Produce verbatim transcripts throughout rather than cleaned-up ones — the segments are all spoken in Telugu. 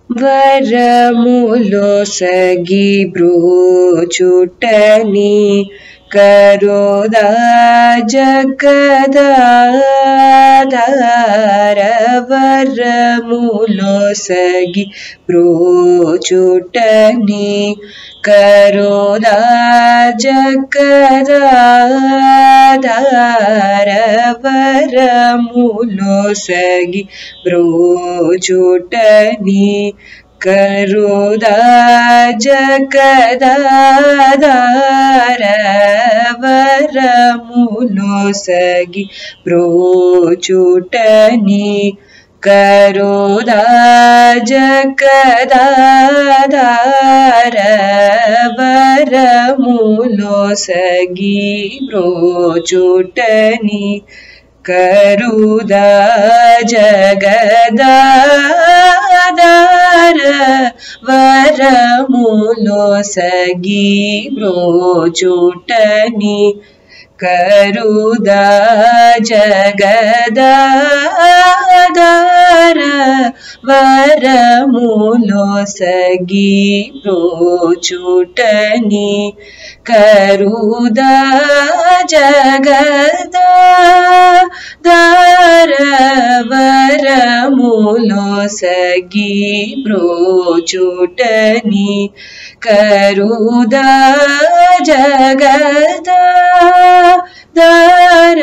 వరములొసగి బ్రోచుటని కరోదా జగదాధార వరములొసగి బ్రోచుటని కరోదా జగదాధార వరములొసగి బ్రోచుటని కరోదా జగదాధార వరములొసగి బ్రోచుటని కరోదా జగదాధార వరములొసగి బ్రోచుటని కరుదా జగదాధార వరములొసగి బ్రోచుటని కరుదా జగదాధార వరములొసగి బ్రోచుటని కరుదా జగదాధార వరములొసగి బ్రోచుటని కరుదా జగదాధార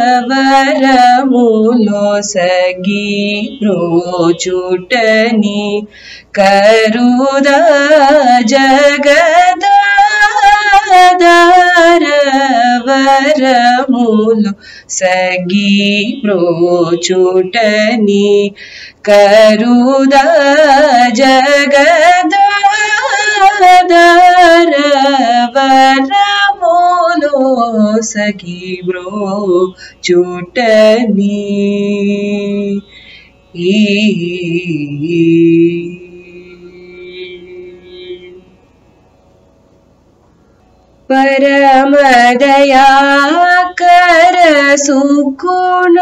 వరములొసగి బ్రోచుటని కరుదా జగదాధార వరములొసగి బ్రోచుటని కరుదా జగదాధార వరములొసగి బ్రోచుటని పరమదయాకర సుగుణ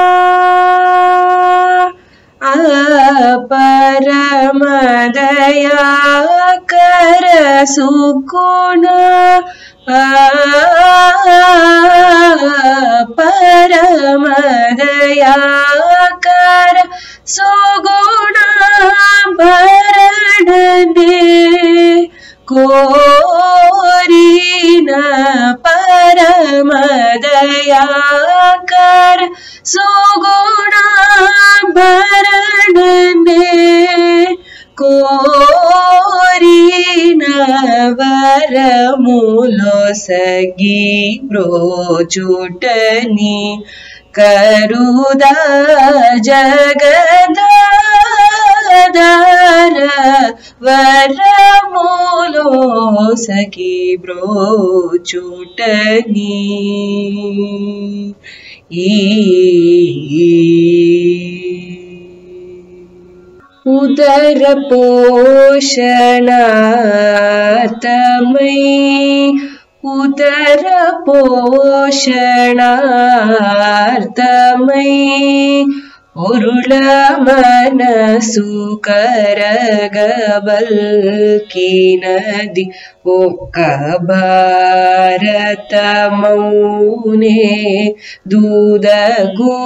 ఆ పరమదయాకర సుగుణ ఆ పరమదయాకర సుగుణ భరణనే కోరిన పరమదయాకర సుగుణ భరణనే కోరిన వరములొసగి బ్రోచుటని కరుదా జగదాధార వరములొసగి బ్రోచుటని ఉదర పోషణార్థమై ఉదర పోషణార్థమై ఉరుళ మనసు కరగబల్కినది ఒక్క భారతమౌనే దూదగు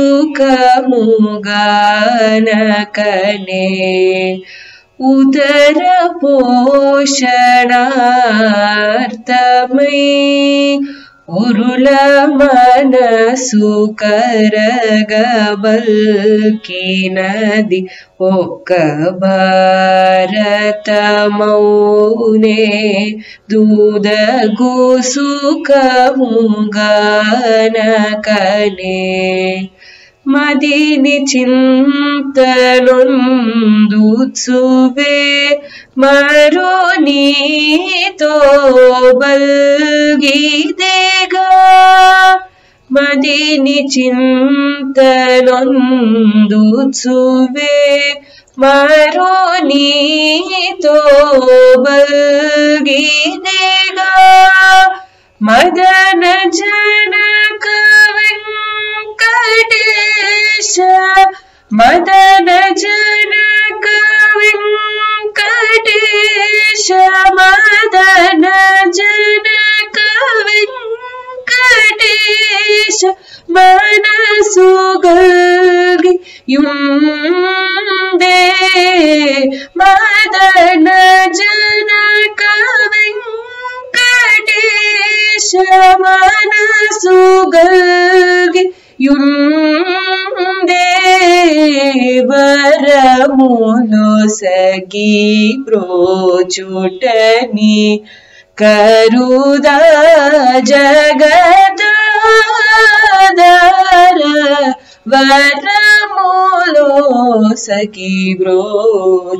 సుఖముగానకనే ఉదర పోషణార్థమై ఉరుళ మనసు కరగబల్కినది ఒక్క భారతమౌనే దూదగు సుఖముగానకనే మదిని చింతనొందుత్సువే మరో నీతో బల్గిదేగా మదిని చింతనొందుత్సువే మరో నీతో బల్గిదేగా మదన జనక వెంకటేశ మదన జనక వెంకటేశ యుందే మదన జనక వెంకటేశ మనసు గల్గి యుందే వరములో సగి ప్రోచుటని కరుదా జగదాధార వరములో సగి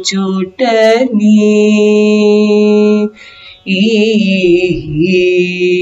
ప్రోచుటని ఈ